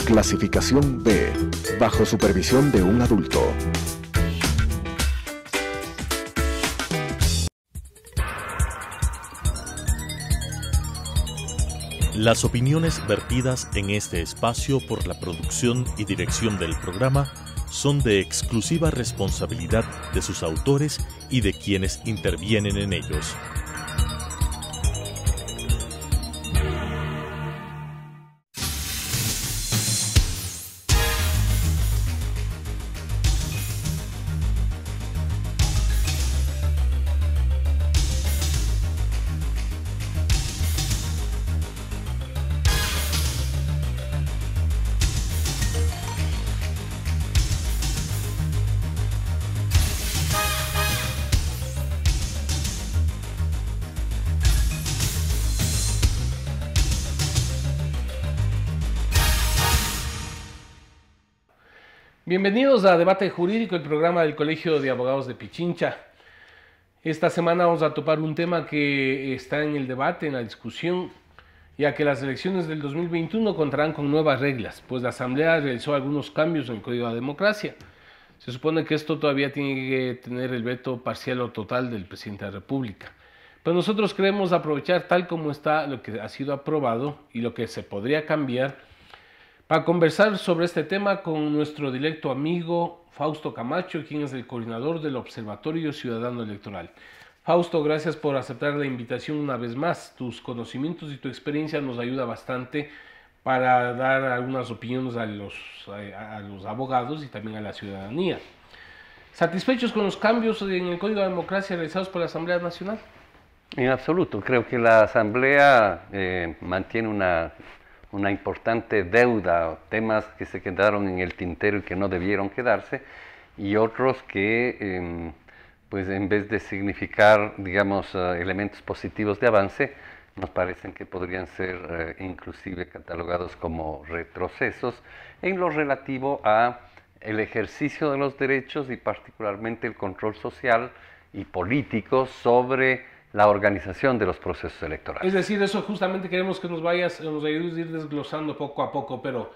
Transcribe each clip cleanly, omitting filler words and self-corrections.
Clasificación B, bajo supervisión de un adulto. Las opiniones vertidas en este espacio por la producción y dirección del programa son de exclusiva responsabilidad de sus autores y de quienes intervienen en ellos. Bienvenidos a Debate Jurídico, el programa del Colegio de Abogados de Pichincha. Esta semana vamos a topar un tema que está en el debate, en la discusión, ya que las elecciones del 2021 contarán con nuevas reglas, pues la Asamblea realizó algunos cambios en el Código de Democracia. Se supone que esto todavía tiene que tener el veto parcial o total del presidente de la República. Pero nosotros queremos aprovechar tal como está lo que ha sido aprobado y lo que se podría cambiar para conversar sobre este tema con nuestro directo amigo Fausto Camacho, quien es el coordinador del Observatorio Ciudadano Electoral. Fausto, gracias por aceptar la invitación una vez más. Tus conocimientos y tu experiencia nos ayuda bastante para dar algunas opiniones a los abogados y también a la ciudadanía. ¿Satisfechos con los cambios en el Código de Democracia realizados por la Asamblea Nacional? En absoluto. Creo que la Asamblea mantiene una importante deuda, temas que se quedaron en el tintero y que no debieron quedarse, y otros que, pues en vez de significar, digamos, elementos positivos de avance, nos parecen que podrían ser inclusive catalogados como retrocesos en lo relativo a el ejercicio de los derechos y particularmente el control social y político sobre la organización de los procesos electorales. Es decir, eso justamente queremos que nos ayudes a ir desglosando poco a poco, pero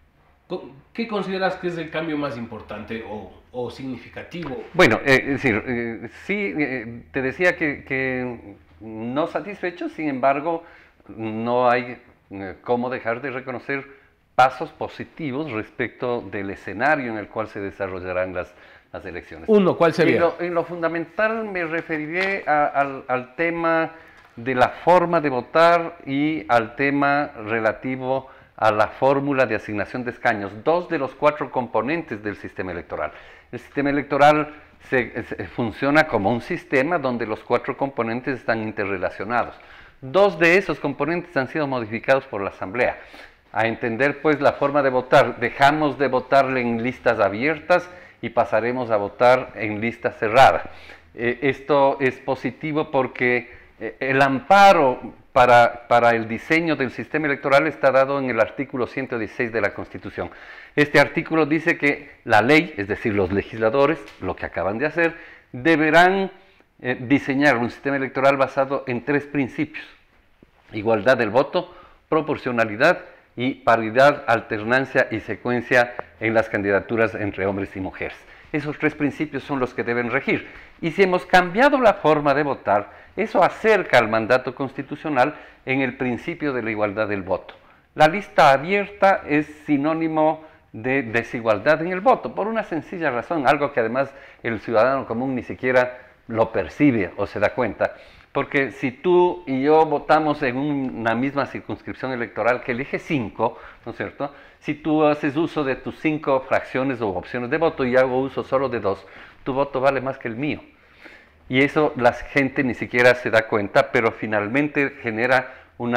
¿qué consideras que es el cambio más importante o significativo? Bueno, es decir, sí, te decía que no satisfecho, sin embargo, no hay cómo dejar de reconocer pasos positivos respecto del escenario en el cual se desarrollarán las elecciones. Uno, ¿cuál sería? En lo fundamental me referiré al tema de la forma de votar y al tema relativo a la fórmula de asignación de escaños, dos de los 4 componentes del sistema electoral. El sistema electoral funciona como un sistema donde los 4 componentes están interrelacionados. 2 de esos componentes han sido modificados por la Asamblea. A entender pues la forma de votar, dejamos de votar en listas abiertas y pasaremos a votar en lista cerrada. Esto es positivo porque el amparo para el diseño del sistema electoral está dado en el artículo 116 de la Constitución. Este artículo dice que la ley, es decir, los legisladores, lo que acaban de hacer, deberán diseñar un sistema electoral basado en 3 principios: igualdad del voto, proporcionalidad y paridad, alternancia y secuencia en las candidaturas entre hombres y mujeres. Esos 3 principios son los que deben regir. Y si hemos cambiado la forma de votar, eso acerca al mandato constitucional en el principio de la igualdad del voto. La lista abierta es sinónimo de desigualdad en el voto, por una sencilla razón, algo que además el ciudadano común ni siquiera lo percibe o se da cuenta. Porque si tú y yo votamos en una misma circunscripción electoral que elige 5, ¿no es cierto? Si tú haces uso de tus 5 fracciones o opciones de voto y hago uso solo de 2, tu voto vale más que el mío. Y eso la gente ni siquiera se da cuenta, pero finalmente genera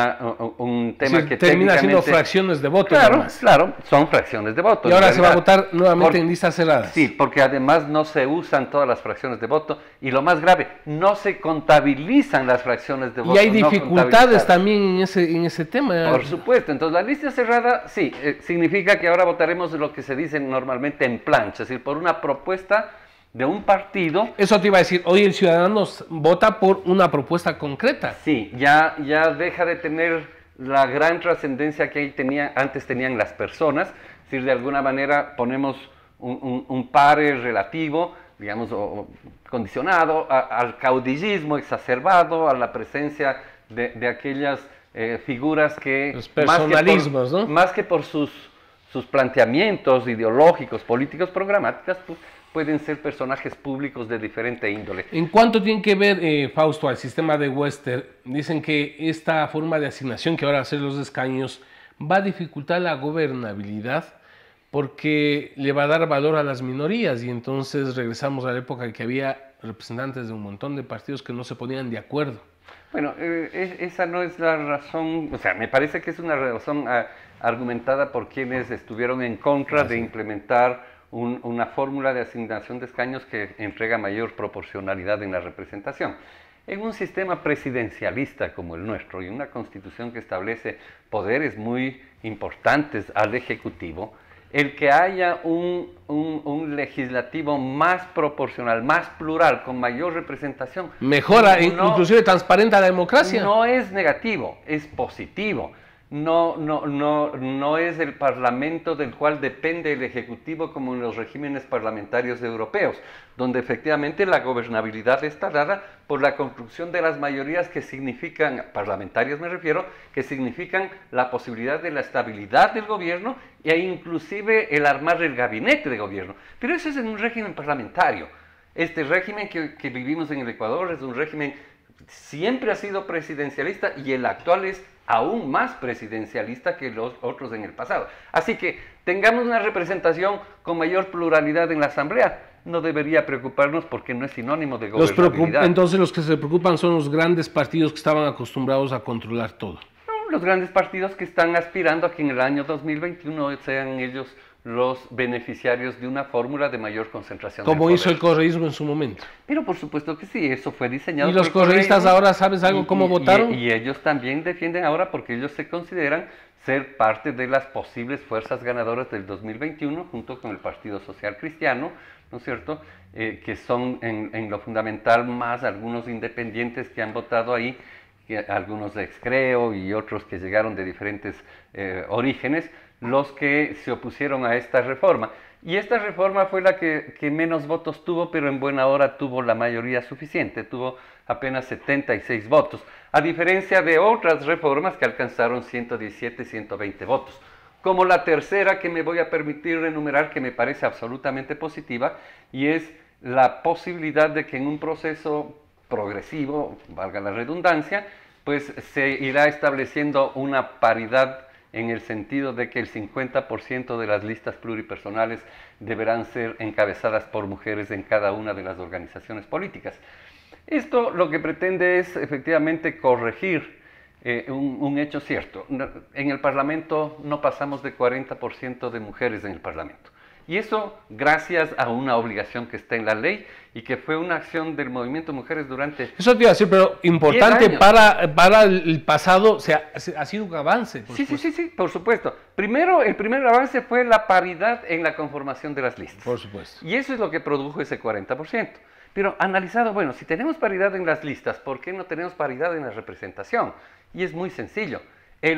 un tema que termina siendo fracciones de voto. Claro, claro, son fracciones de voto. Y ahora se va a votar nuevamente en listas cerradas. Sí, porque además no se usan todas las fracciones de voto y lo más grave, no se contabilizan las fracciones de voto. Y hay dificultades también en ese tema. Por supuesto, entonces la lista cerrada, sí, significa que ahora votaremos lo que se dice normalmente en plancha, es decir, por una propuesta de un partido. Eso te iba a decir, hoy el ciudadano vota por una propuesta concreta. Sí, ya deja de tener la gran trascendencia que antes tenían las personas, es decir, de alguna manera ponemos un pare relativo, digamos, o condicionado al caudillismo exacerbado, a la presencia de aquellas figuras que... Los personalismos, ¿no? Más que por sus planteamientos ideológicos, políticos, programáticos, pues, pueden ser personajes públicos de diferente índole. ¿En cuánto tiene que ver, Fausto, al sistema de Wester? Dicen que esta forma de asignación que ahora hacen los escaños va a dificultar la gobernabilidad porque le va a dar valor a las minorías y entonces regresamos a la época en que había representantes de un montón de partidos que no se ponían de acuerdo. Bueno, esa no es la razón, o sea, me parece que es una razón argumentada por quienes estuvieron en contra de implementar una fórmula de asignación de escaños que entrega mayor proporcionalidad en la representación. En un sistema presidencialista como el nuestro y una constitución que establece poderes muy importantes al Ejecutivo, el que haya un legislativo más proporcional, más plural, con mayor representación... Mejora, inclusive transparenta la democracia. No es negativo, es positivo. No es el Parlamento del cual depende el Ejecutivo como en los regímenes parlamentarios europeos, donde efectivamente la gobernabilidad está dada por la construcción de las mayorías que significan, parlamentarias me refiero, que significan la posibilidad de la estabilidad del gobierno e inclusive el armar el gabinete de gobierno. Pero eso es en un régimen parlamentario. Este régimen que vivimos en el Ecuador es un régimen siempre ha sido presidencialista y el actual es aún más presidencialista que los otros en el pasado. Así que tengamos una representación con mayor pluralidad en la Asamblea. No debería preocuparnos porque no es sinónimo de gobernabilidad. Entonces los que se preocupan son los grandes partidos que estaban acostumbrados a controlar todo. No, los grandes partidos que están aspirando a que en el año 2021 sean ellos los beneficiarios de una fórmula de mayor concentración. Como hizo el correísmo en su momento. Pero por supuesto que sí, eso fue diseñado. ¿Y los correístas ahora sabes algo cómo votaron? Y ellos también defienden ahora porque ellos se consideran ser parte de las posibles fuerzas ganadoras del 2021 junto con el Partido Social Cristiano, ¿no es cierto? Que son en lo fundamental más algunos independientes que han votado ahí, algunos de Excreo y otros que llegaron de diferentes orígenes, los que se opusieron a esta reforma. Y esta reforma fue la que menos votos tuvo, pero en buena hora tuvo la mayoría suficiente, tuvo apenas 76 votos, a diferencia de otras reformas que alcanzaron 117, 120 votos. Como la tercera que me voy a permitir enumerar, que me parece absolutamente positiva, y es la posibilidad de que en un proceso progresivo, valga la redundancia, pues se irá estableciendo una paridad en el sentido de que el 50% de las listas pluripersonales deberán ser encabezadas por mujeres en cada una de las organizaciones políticas. Esto lo que pretende es efectivamente corregir un hecho cierto. En el Parlamento no pasamos de 40% de mujeres en el Parlamento. Y eso gracias a una obligación que está en la ley y que fue una acción del movimiento Mujeres durante... Eso te iba a decir, pero importante para el pasado, o sea, ha sido un avance. Sí, por supuesto. Primero, el primer avance fue la paridad en la conformación de las listas. Por supuesto. Y eso es lo que produjo ese 40%. Pero analizado, bueno, si tenemos paridad en las listas, ¿por qué no tenemos paridad en la representación? Y es muy sencillo. El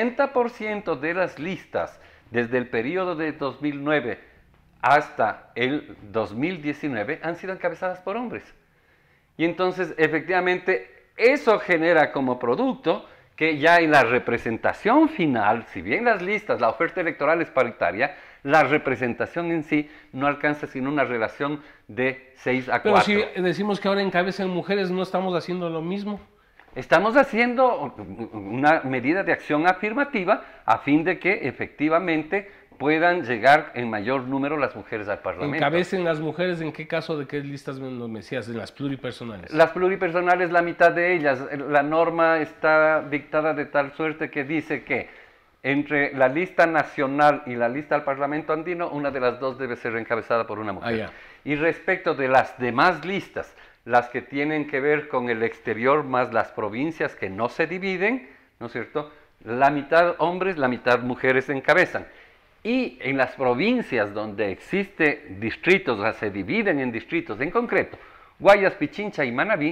80% de las listas desde el periodo de 2009 hasta el 2019 han sido encabezadas por hombres. Y entonces, efectivamente, eso genera como producto que ya en la representación final, si bien las listas, la oferta electoral es paritaria, la representación en sí no alcanza sino una relación de 6 a 4. Pero si decimos que ahora encabezan mujeres, ¿no estamos haciendo lo mismo? Estamos haciendo una medida de acción afirmativa a fin de que efectivamente puedan llegar en mayor número las mujeres al Parlamento. ¿Encabecen las mujeres en qué caso? ¿De qué listas me decías? ¿De las pluripersonales? Las pluripersonales, la mitad de ellas. La norma está dictada de tal suerte que dice que entre la lista nacional y la lista al Parlamento andino, una de las dos debe ser encabezada por una mujer. Y respecto de las demás listas, las que tienen que ver con el exterior más las provincias que no se dividen, ¿no es cierto? La mitad hombres, la mitad mujeres encabezan. Y en las provincias donde existe distritos, o sea, se dividen en distritos, en concreto, Guayas, Pichincha y Manabí,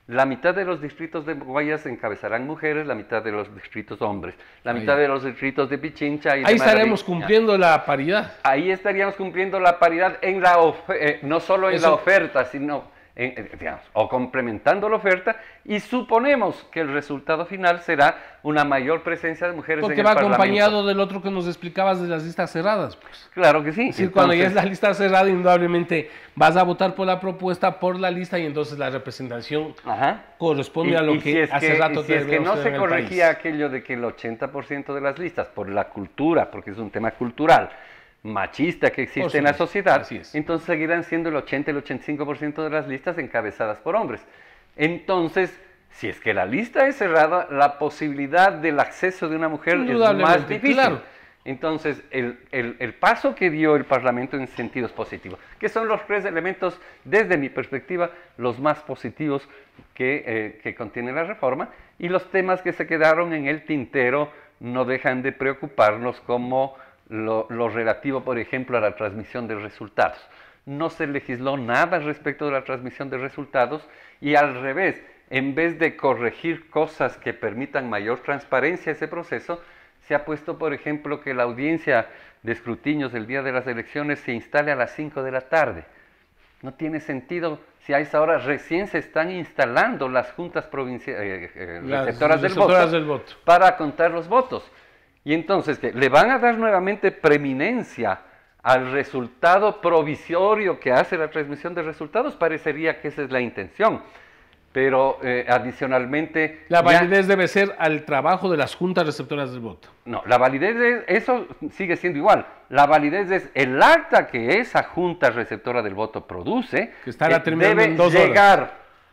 La mitad de los distritos de Guayas encabezarán mujeres, la mitad de los distritos hombres, la mitad de los distritos de Pichincha y de Ahí estaremos cumpliendo la paridad. Ahí estaríamos cumpliendo la paridad en no solo en la oferta, sino digamos, o complementando la oferta, y suponemos que el resultado final será una mayor presencia de mujeres en el Parlamento. Porque va acompañado del otro que nos explicabas de las listas cerradas, pues. Claro que sí. Es decir, cuando ya es la lista cerrada, indudablemente vas a votar por la propuesta, por la lista, y entonces la representación corresponde a lo que hace rato si es que no se corregía aquello de que el 80% de las listas, por la cultura, porque es un tema cultural, machista que existe en la sociedad, entonces seguirán siendo el 80, el 85% de las listas encabezadas por hombres. Entonces, si es que la lista es cerrada, la posibilidad del acceso de una mujer es más difícil. Claro. Entonces, el paso que dio el Parlamento en sentido positivo, que son los 3 elementos, desde mi perspectiva, los más positivos que contiene la reforma, y los temas que se quedaron en el tintero no dejan de preocuparnos, como lo relativo, por ejemplo, a la transmisión de resultados. No se legisló nada respecto de la transmisión de resultados, y al revés, en vez de corregir cosas que permitan mayor transparencia a ese proceso, se ha puesto, por ejemplo, que la audiencia de escrutinios el día de las elecciones se instale a las 5 de la tarde. No tiene sentido si a esa hora recién se están instalando las juntas provinciales, receptoras del voto para contar los votos. Y entonces, ¿qué? ¿Le van a dar nuevamente preeminencia al resultado provisorio que hace la transmisión de resultados? Parecería que esa es la intención. Pero adicionalmente... La validez debe ser al trabajo de las juntas receptoras del voto. No, la validez, eso sigue siendo igual. La validez es el acta que esa junta receptora del voto produce, que estará terminando en 2 horas. Debe llegar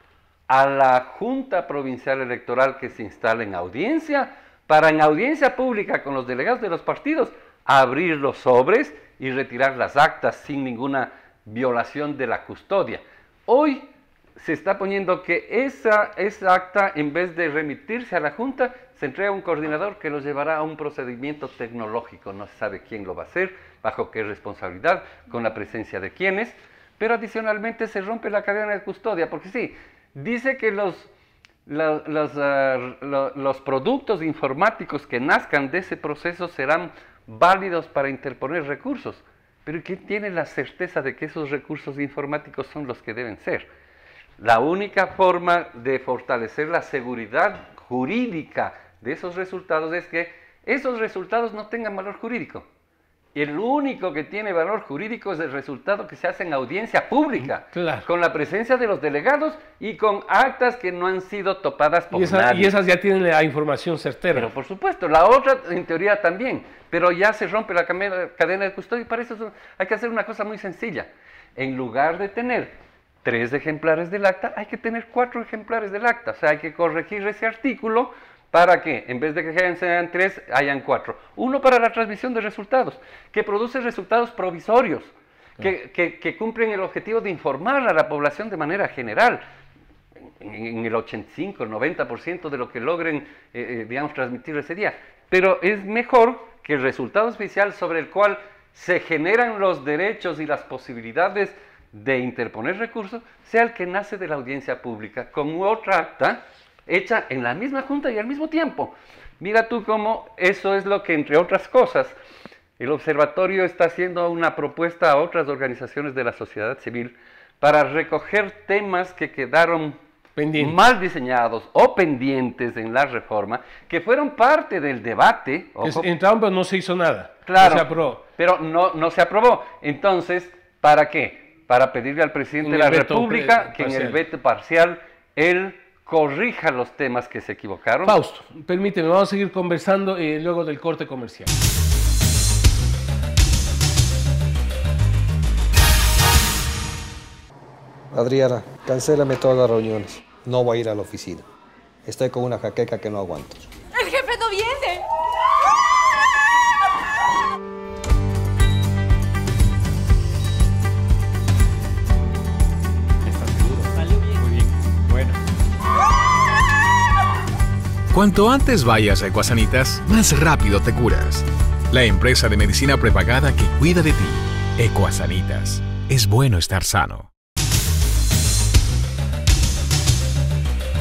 a la Junta Provincial Electoral que se instala en audiencia, para en audiencia pública con los delegados de los partidos abrir los sobres y retirar las actas sin ninguna violación de la custodia. Hoy se está poniendo que esa acta, en vez de remitirse a la Junta, se entrega a un coordinador que lo llevará a un procedimiento tecnológico. No se sabe quién lo va a hacer, bajo qué responsabilidad, con la presencia de quiénes, pero adicionalmente se rompe la cadena de custodia, porque sí, dice que los productos informáticos que nazcan de ese proceso serán válidos para interponer recursos, pero ¿quién tiene la certeza de que esos recursos informáticos son los que deben ser? La única forma de fortalecer la seguridad jurídica de esos resultados es que esos resultados no tengan valor jurídico. El único que tiene valor jurídico es el resultado que se hace en audiencia pública, con la presencia de los delegados y con actas que no han sido topadas por nadie. Y esas ya tienen la información certera. Pero por supuesto, la otra en teoría también, pero ya se rompe la cadena de custodia, y para eso hay que hacer una cosa muy sencilla. En lugar de tener 3 ejemplares del acta, hay que tener 4 ejemplares del acta. O sea, hay que corregir ese artículo para que, en vez de que sean 3, hayan 4. Uno para la transmisión de resultados, que produce resultados provisorios, que cumplen el objetivo de informar a la población de manera general, en el 85, 90% de lo que logren, digamos, transmitir ese día. Pero es mejor que el resultado oficial sobre el cual se generan los derechos y las posibilidades de interponer recursos, sea el que nace de la audiencia pública, con otra acta hecha en la misma junta y al mismo tiempo. Mira tú cómo eso es lo que, entre otras cosas, el observatorio está haciendo una propuesta a otras organizaciones de la sociedad civil para recoger temas que quedaron mal diseñados o pendientes en la reforma, que fueron parte del debate. Entraron, pero no se hizo nada. Claro, no se aprobó. Pero no se aprobó. Entonces, ¿para qué? Para pedirle al presidente de la República que en el veto parcial él corrija los temas que se equivocaron. Fausto, permíteme, vamos a seguir conversando luego del corte comercial. Adriana, cancélame todas las reuniones. No voy a ir a la oficina. Estoy con una jaqueca que no aguanto. ¡El jefe no viene! ¿Estás seguro? Salió bien. Muy bien. Bueno. Cuanto antes vayas a Ecuasanitas, más rápido te curas. La empresa de medicina prepagada que cuida de ti. Ecuasanitas. Es bueno estar sano.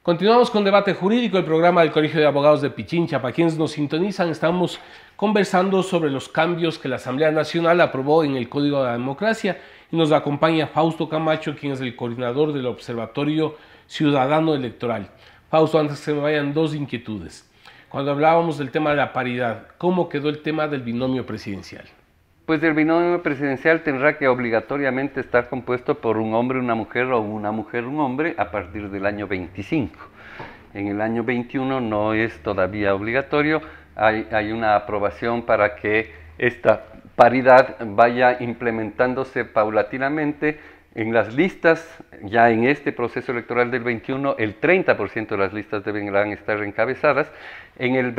Continuamos con Debate Jurídico, el programa del Colegio de Abogados de Pichincha. Para quienes nos sintonizan, estamos conversando sobre los cambios que la Asamblea Nacional aprobó en el Código de la Democracia y nos acompaña Fausto Camacho, quien es el coordinador del Observatorio Ciudadano Electoral. Fausto, antes que se me vayan, dos inquietudes. Cuando hablábamos del tema de la paridad, ¿cómo quedó el tema del binomio presidencial? Pues el binomio presidencial tendrá que obligatoriamente estar compuesto por un hombre, una mujer o una mujer, un hombre a partir del año 25. En el año 21 no es todavía obligatorio, hay una aprobación para que esta paridad vaya implementándose paulatinamente en las listas. Ya en este proceso electoral del 21, el 30% de las listas deberán estar encabezadas. En el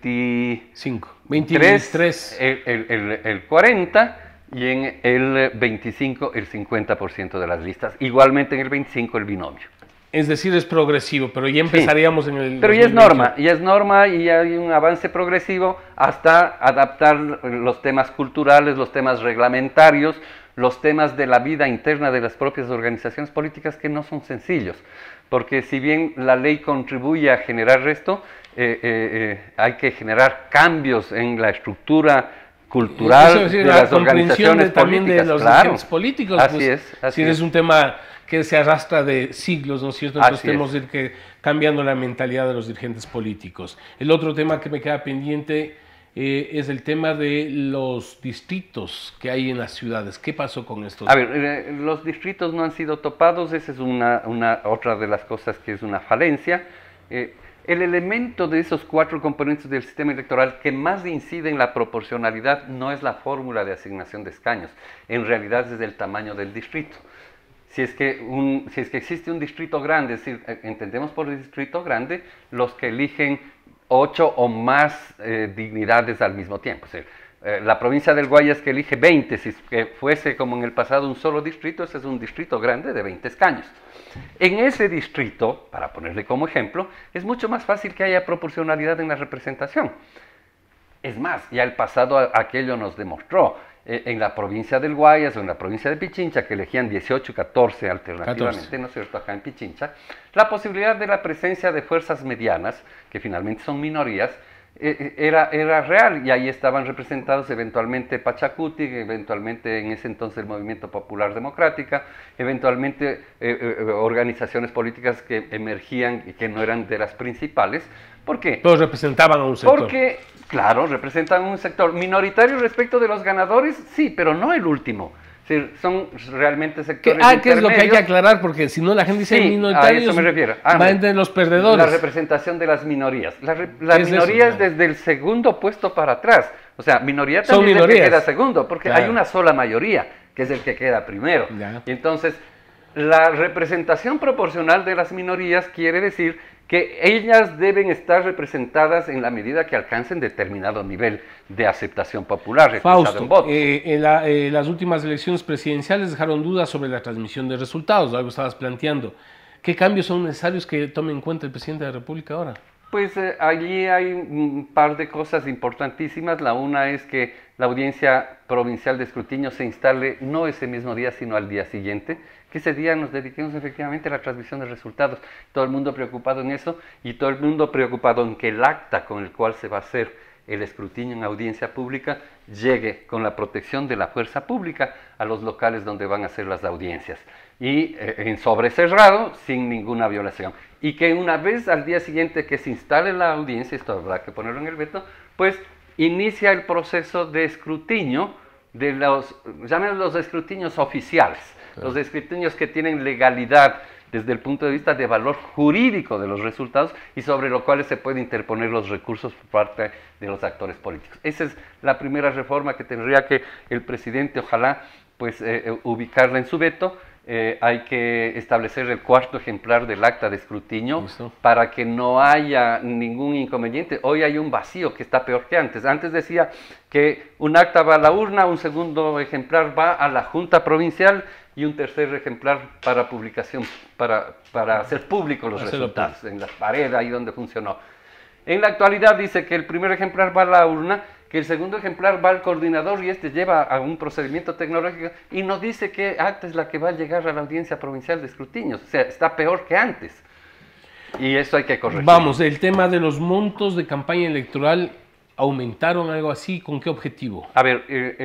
23, el 40%, y en el 25, el 50% de las listas. Igualmente en el 25, el binomio. Es decir, es progresivo, pero ya empezaríamos en el... Pero ya es norma y hay un avance progresivo hasta adaptar los temas culturales, los temas reglamentarios, los temas de la vida interna de las propias organizaciones políticas, que no son sencillos, porque si bien la ley contribuye a generar esto, hay que generar cambios en la estructura cultural de las organizaciones también políticas. De los dirigentes políticos. Así es. Es un tema que se arrastra de siglos, ¿no es cierto? Entonces tenemos que ir cambiando la mentalidad de los dirigentes políticos. El otro tema que me queda pendiente es el tema de los distritos que hay en las ciudades. ¿Qué pasó con esto? A ver, los distritos no han sido topados, esa es otra de las cosas que es una falencia. El elemento de esos 4 componentes del sistema electoral que más incide en la proporcionalidad no es la fórmula de asignación de escaños, en realidad es el tamaño del distrito. Si es que existe un distrito grande, es decir, entendemos por distrito grande los que eligen 8 o más dignidades al mismo tiempo. O sea, la provincia del Guayas que elige 20, si que fuese como en el pasado un solo distrito, ese es un distrito grande de 20 escaños. En ese distrito, para ponerle como ejemplo, es mucho más fácil que haya proporcionalidad en la representación. Es más, ya el pasado aquello nos demostró. En la provincia del Guayas o en la provincia de Pichincha, que elegían 18 y 14 alternativamente, ¿no es cierto?, acá en Pichincha, la posibilidad de la presencia de fuerzas medianas, que finalmente son minorías, era real, y ahí estaban representados eventualmente Pachacuti, eventualmente en ese entonces el Movimiento Popular Democrática, eventualmente organizaciones políticas que emergían y que no eran de las principales. ¿Por qué? Todos representaban a un sector. Porque, claro, representan un sector minoritario respecto de los ganadores, sí, pero no el último. Es decir, son realmente sectores intermedios. ¿Qué es lo que hay que aclarar? Porque si no la gente dice minoritarios, a eso me refiero. Van de los perdedores. La representación de las minorías. Las minorías desde el segundo puesto para atrás. O sea, minoría también es el que queda segundo, porque hay una sola mayoría, que es el que queda primero. Y entonces, la representación proporcional de las minorías quiere decir que ellas deben estar representadas en la medida que alcancen determinado nivel de aceptación popular. Fausto, las últimas elecciones presidenciales dejaron dudas sobre la transmisión de resultados, algo estabas planteando. ¿Qué cambios son necesarios que tome en cuenta el presidente de la República ahora? Pues allí hay un par de cosas importantísimas. La una es que la audiencia provincial de escrutinio se instale no ese mismo día, sino al día siguiente, que ese día nos dediquemos efectivamente a la transmisión de resultados. Todo el mundo preocupado en eso y todo el mundo preocupado en que el acta con el cual se va a hacer el escrutinio en audiencia pública llegue con la protección de la fuerza pública a los locales donde van a hacer las audiencias y en sobrecerrado, sin ninguna violación. Y que una vez al día siguiente que se instale la audiencia, esto habrá que ponerlo en el veto, pues inicia el proceso de escrutinio de los escrutinios oficiales, los escrutinios que tienen legalidad desde el punto de vista de valor jurídico de los resultados y sobre los cuales se pueden interponer los recursos por parte de los actores políticos. Esa es la primera reforma que tendría que el presidente, ojalá, pues ubicarla en su veto. Hay que establecer el 4º ejemplar del acta de escrutinio para que no haya ningún inconveniente. Hoy hay un vacío que está peor que antes. Antes decía que un acta va a la urna, un segundo ejemplar va a la Junta Provincial y un tercer ejemplar para publicación, para hacer públicos los resultados en la pared, ahí donde funcionó. En la actualidad dice que el primer ejemplar va a la urna, que el segundo ejemplar va al coordinador y este lleva a un procedimiento tecnológico y no dice qué acta es la que va a llegar a la audiencia provincial de escrutinios. O sea, está peor que antes. Y eso hay que corregir. Vamos, el tema de los montos de campaña electoral, ¿aumentaron algo así? ¿Con qué objetivo? A ver,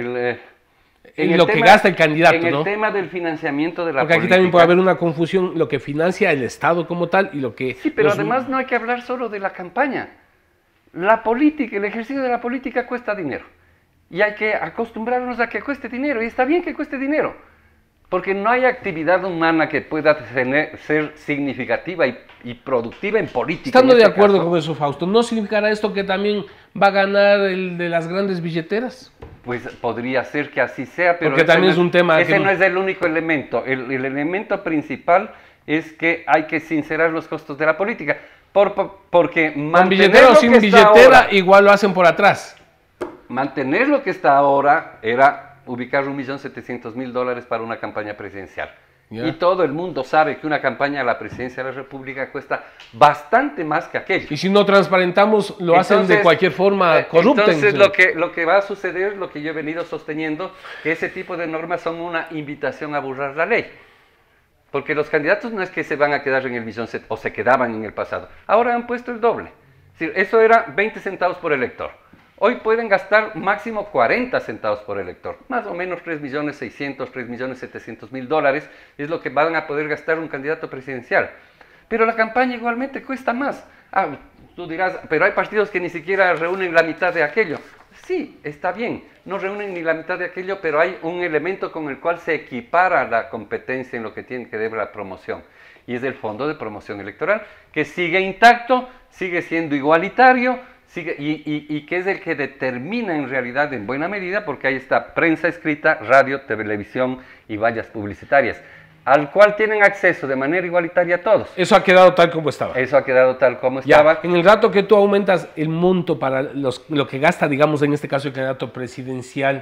En lo que gasta el candidato, en ¿no? el tema del financiamiento de la Porque aquí también puede haber una confusión, lo que financia el Estado como tal y lo que... Sí, pero además no hay que hablar solo de la campaña. La política, el ejercicio de la política cuesta dinero. Y hay que acostumbrarnos a que cueste dinero. Y está bien que cueste dinero. Porque no hay actividad humana que pueda ser significativa y productiva en política. Estando en de este acuerdo caso, con eso, Fausto, ¿no significará esto que también va a ganar el de las grandes billeteras? pues podría ser que así sea, pero Porque también es un tema ese que... no es el único elemento. El elemento principal es que hay que sincerar los costos de la política. Porque Con billetera o sin billetera, igual lo hacen por atrás. Mantener lo que está ahora era ubicar $1.700.000 para una campaña presidencial. Ya. Y todo el mundo sabe que una campaña a la presidencia de la República cuesta bastante más que aquello. Y si no transparentamos, lo hacen de cualquier forma corrupta. Entonces lo que va a suceder, lo que yo he venido sosteniendo, que ese tipo de normas son una invitación a burlar la ley. Porque los candidatos no es que se van a quedar en el millón o se quedaban en el pasado. Ahora han puesto el doble. Es decir, eso era 20 centavos por elector. Hoy pueden gastar máximo 40 centavos por elector. Más o menos $3.600.000, $3.700.000 es lo que van a poder gastar un candidato presidencial. Pero la campaña igualmente cuesta más. Tú dirás, pero hay partidos que ni siquiera reúnen la mitad de aquello. Sí, está bien, no reúnen ni la mitad de aquello, pero hay un elemento con el cual se equipara la competencia en lo que tiene que ver la promoción. Y es el Fondo de Promoción Electoral, que sigue intacto, sigue siendo igualitario, y que es el que determina en realidad en buena medida, porque ahí está prensa escrita, radio, televisión y vallas publicitarias, al cual tienen acceso de manera igualitaria todos. Eso ha quedado tal como estaba. Eso ha quedado tal como estaba. En el rato que tú aumentas el monto para lo que gasta, digamos, en este caso el candidato presidencial,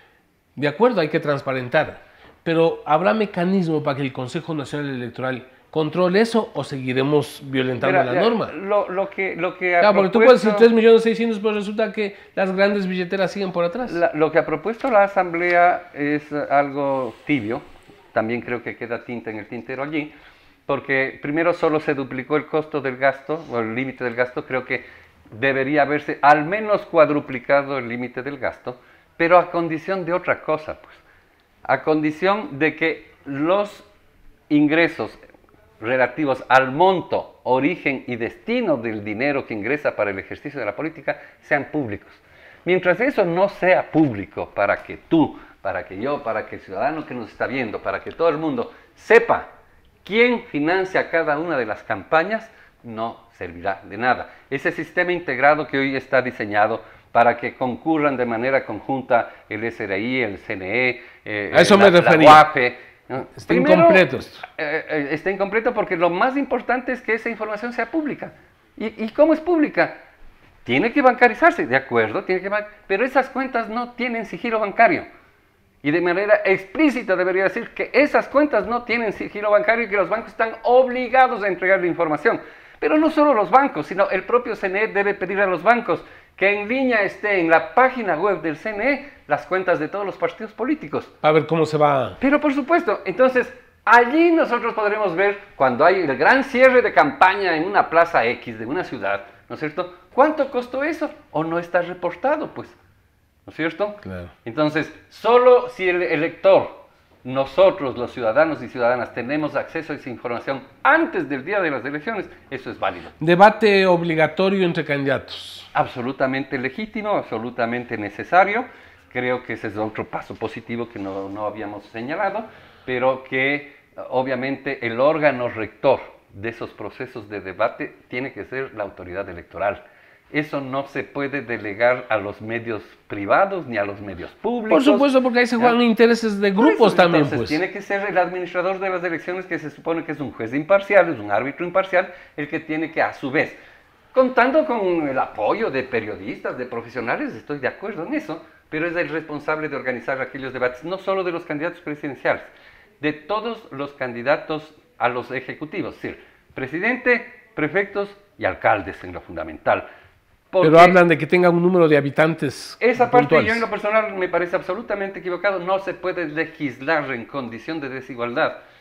de acuerdo, hay que transparentar, pero ¿habrá mecanismo para que el Consejo Nacional Electoral controle eso o seguiremos violentando la norma? Lo que claro, porque tú puedes decir 3.600.000, pero resulta que las grandes billeteras siguen por atrás. Lo que ha propuesto la Asamblea es algo tibio. También creo que queda tinta en el tintero allí, porque primero solo se duplicó el costo del gasto, o el límite del gasto. Creo que debería haberse al menos cuadruplicado el límite del gasto, pero a condición de otra cosa, pues. A condición de que los ingresos relativos al monto, origen y destino del dinero que ingresa para el ejercicio de la política sean públicos. Mientras eso no sea público, para que tú, para que yo, para que el ciudadano que nos está viendo, para que todo el mundo sepa quién financia cada una de las campañas, no servirá de nada. Ese sistema integrado que hoy está diseñado para que concurran de manera conjunta el SRI, el CNE, a eso me refería. La UAPE, ¿no? Está incompleto esto. Está incompleto porque lo más importante es que esa información sea pública. ¿Y cómo es pública? Tiene que bancarizarse, de acuerdo, pero esas cuentas no tienen sigilo bancario. Y de manera explícita debería decir que esas cuentas no tienen sigilo bancario y que los bancos están obligados a entregar la información. Pero no solo los bancos, sino el propio CNE debe pedir a los bancos que en línea esté en la página web del CNE las cuentas de todos los partidos políticos. A ver cómo se va. Pero por supuesto, entonces allí nosotros podremos ver cuando hay el gran cierre de campaña en una plaza X de una ciudad, ¿no es cierto? ¿Cuánto costó eso? ¿O no está reportado, pues? ¿No es cierto? Claro. Entonces, solo si el elector, nosotros los ciudadanos y ciudadanas tenemos acceso a esa información antes del día de las elecciones, eso es válido. Debate obligatorio entre candidatos. Absolutamente legítimo, absolutamente necesario. Creo que ese es otro paso positivo que no habíamos señalado, pero que obviamente el órgano rector de esos procesos de debate tiene que ser la autoridad electoral. Eso no se puede delegar a los medios privados ni a los medios públicos. Por supuesto, porque ahí se juegan intereses de grupos también. Entonces, pues. tiene que ser el administrador de las elecciones, que se supone que es un juez imparcial, es un árbitro imparcial, el que tiene que, a su vez, contando con el apoyo de periodistas, de profesionales, estoy de acuerdo en eso, pero es el responsable de organizar aquellos debates, no solo de los candidatos presidenciales, de todos los candidatos a los ejecutivos, es decir, presidente, prefectos y alcaldes en lo fundamental. Pero hablan de que tengan un número de habitantes esa parte puntuales. yo en lo personal me parece absolutamente equivocado. No se puede legislar en condición de desigualdad.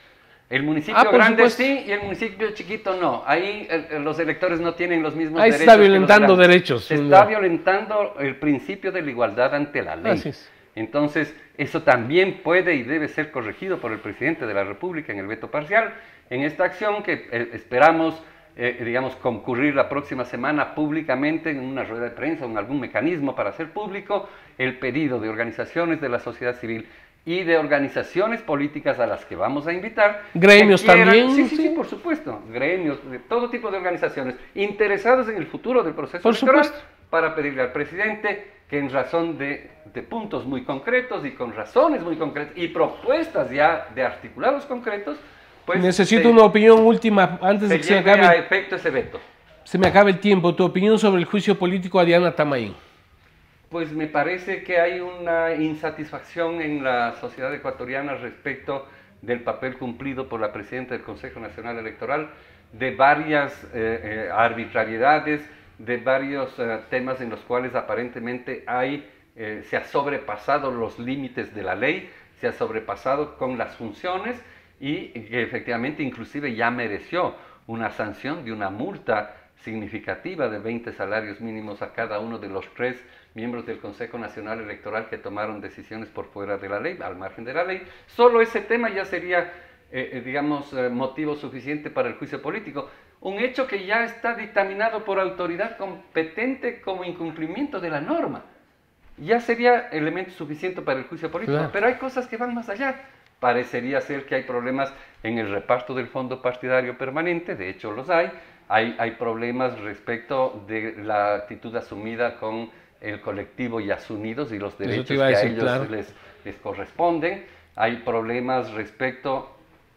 El municipio grande sí y el municipio chiquito no. Ahí los electores no tienen los mismos derechos. Ahí está violentando derechos. Se está violentando el principio de la igualdad ante la ley. Así es. Entonces, eso también puede y debe ser corregido por el presidente de la República en el veto parcial. En esta acción que esperamos, digamos, concurrir la próxima semana públicamente en una rueda de prensa o en algún mecanismo para hacer público el pedido de organizaciones de la sociedad civil y de organizaciones políticas a las que vamos a invitar. Gremios también. Sí, por supuesto. Gremios, de todo tipo de organizaciones interesadas en el futuro del proceso por electoral, supuesto, para pedirle al presidente que en razón de puntos muy concretos y con razones muy concretas y propuestas ya de articulados concretos, pues necesito una opinión última antes de que se me acabe. A efecto ese veto. Se me acabe el tiempo. Tu opinión sobre el juicio político a Diana Tamaín. Pues me parece que hay una insatisfacción en la sociedad ecuatoriana respecto del papel cumplido por la presidenta del Consejo Nacional Electoral, de varias arbitrariedades, de varios temas en los cuales aparentemente se ha sobrepasado los límites de la ley, se ha sobrepasado con las funciones y que efectivamente inclusive ya mereció una sanción de una multa significativa de 20 salarios mínimos a cada uno de los 3 miembros del Consejo Nacional Electoral que tomaron decisiones por fuera de la ley, al margen de la ley. Solo ese tema ya sería, digamos, motivo suficiente para el juicio político. Un hecho que ya está dictaminado por autoridad competente como incumplimiento de la norma. Ya sería elemento suficiente para el juicio político, claro. Pero hay cosas que van más allá. Parecería ser que hay problemas en el reparto del fondo partidario permanente, de hecho los hay. Hay problemas respecto de la actitud asumida con el colectivo Yasunidos y los derechos que a ellos claro. les corresponden. Hay problemas respecto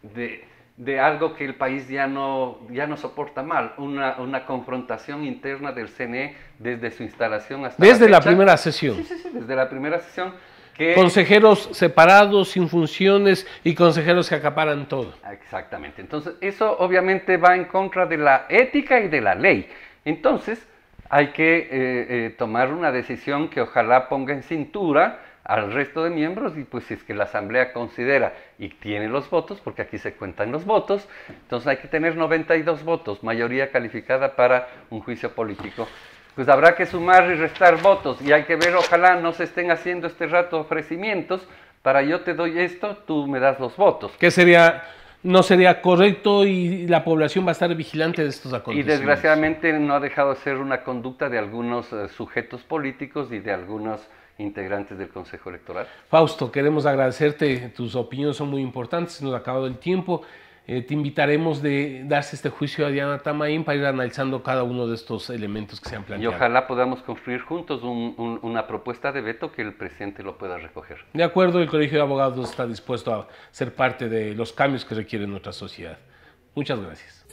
de algo que el país ya no soporta mal, una confrontación interna del CNE desde su instalación hasta desde la primera sesión. Sí, desde la primera sesión. Consejeros separados, sin funciones y consejeros que acaparan todo. Exactamente. Entonces, eso obviamente va en contra de la ética y de la ley. Entonces, hay que tomar una decisión que ojalá ponga en cintura al resto de miembros y pues si es que la Asamblea considera y tiene los votos, porque aquí se cuentan los votos, entonces hay que tener 92 votos, mayoría calificada para un juicio político. Pues habrá que sumar y restar votos y hay que ver, ojalá no se estén haciendo este rato ofrecimientos para yo te doy esto, tú me das los votos. ¿Qué no sería correcto y la población va a estar vigilante de estos acontecimientos? Y desgraciadamente no ha dejado de ser una conducta de algunos sujetos políticos y de algunos integrantes del Consejo Electoral. Fausto, queremos agradecerte, tus opiniones son muy importantes, nos ha acabado el tiempo. Te invitaremos de darse este juicio a Diana Tamaín para ir analizando cada uno de estos elementos que se han planteado. Y ojalá podamos construir juntos una propuesta de veto que el presidente lo pueda recoger. De acuerdo, el Colegio de Abogados está dispuesto a ser parte de los cambios que requiere nuestra sociedad. Muchas gracias.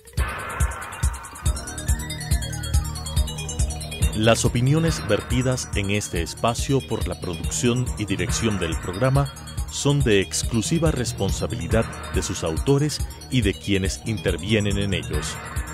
Las opiniones vertidas en este espacio por la producción y dirección del programa son de exclusiva responsabilidad de sus autores y de quienes intervienen en ellos.